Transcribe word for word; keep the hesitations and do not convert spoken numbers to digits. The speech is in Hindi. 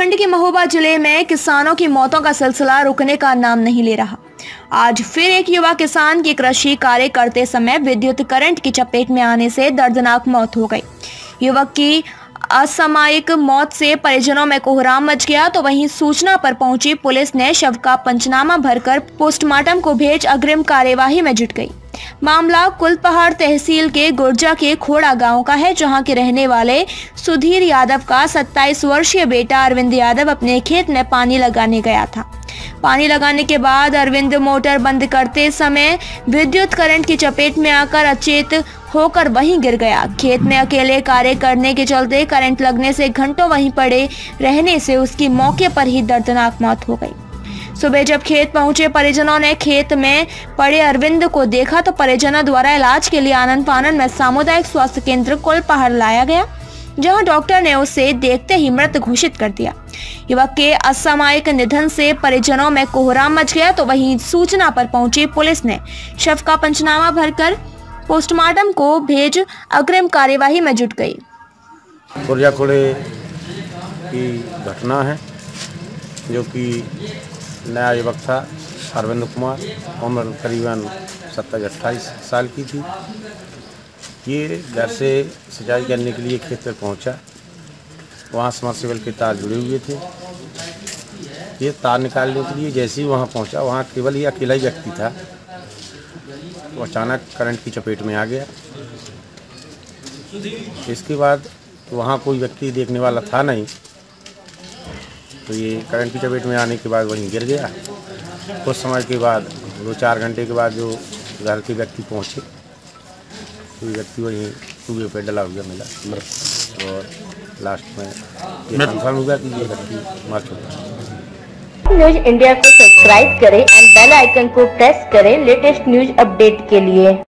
उत्तराखंड के महोबा जिले में किसानों की मौतों का सिलसिला रुकने का नाम नहीं ले रहा। आज फिर एक युवा किसान की कृषि कार्य करते समय विद्युत करंट की चपेट में आने से दर्दनाक मौत हो गई। युवक की असामयिक मौत से परिजनों में कोहराम मच गया, तो वहीं सूचना पर पहुंची पुलिस ने शव का पंचनामा भरकर पोस्टमार्टम को भेज अग्रिम कार्यवाही में जुट गई। मामला कुलपहाड़ तहसील के गुर्जा के खोड़ा गांव का है, जहां के रहने वाले सुधीर यादव का सत्ताईस वर्षीय बेटा अरविंद यादव अपने खेत में पानी लगाने गया था। पानी लगाने के बाद अरविंद मोटर बंद करते समय विद्युत करंट की चपेट में आकर अचेत होकर वहीं गिर गया। खेत में अकेले कार्य करने के चलते करंट लगने से घंटों वहीं पड़े रहने से उसकी मौके पर ही दर्दनाक मौत हो गई। सुबह जब खेत पहुंचे परिजनों ने खेत में पड़े अरविंद को देखा, तो परिजनों द्वारा इलाज के लिए आनंद फानन में सामुदायिक स्वास्थ्य केंद्र कुलपहाड़ लाया गया, जहां डॉक्टर ने उसे देखते ही मृत घोषित कर दिया। युवक के असामयिक निधन से परिजनों में कोहराम मच गया, तो वहीं सूचना पर पहुंची पुलिस ने शव का पंचनामा भरकर पोस्टमार्टम को भेज अग्रिम कार्यवाही में जुट गई। गुर्जा खोड़े की घटना है, जो कि नया युवक था अरविंद कुमार, उम्र करीबन सत्ताईस अट्ठाईस साल की थी। ये घर से सिंचाई करने के लिए खेत पर पहुंचा। वहाँ समरसेबल के तार जुड़े हुए थे। ये तार निकालने के लिए जैसे ही वहाँ पहुंचा, वहाँ केवल ही अकेला ही व्यक्ति था। तो अचानक करंट की चपेट में आ गया। इसके बाद वहाँ कोई व्यक्ति देखने वाला था नहीं, तो ये करंट की चपेट में आने के बाद वहीं गिर गया। कुछ समय के बाद, दो चार घंटे के बाद जो घर के व्यक्ति पहुँचे, तो व्यक्ति वहीं कुएं पे डला हुआ मिला और लास्ट में ये कंफर्म हुआ कि ये व्यक्ति मर चुका। न्यूज इंडिया को सब्सक्राइब करें एंड बेल आइकन को प्रेस करें लेटेस्ट न्यूज अपडेट के लिए।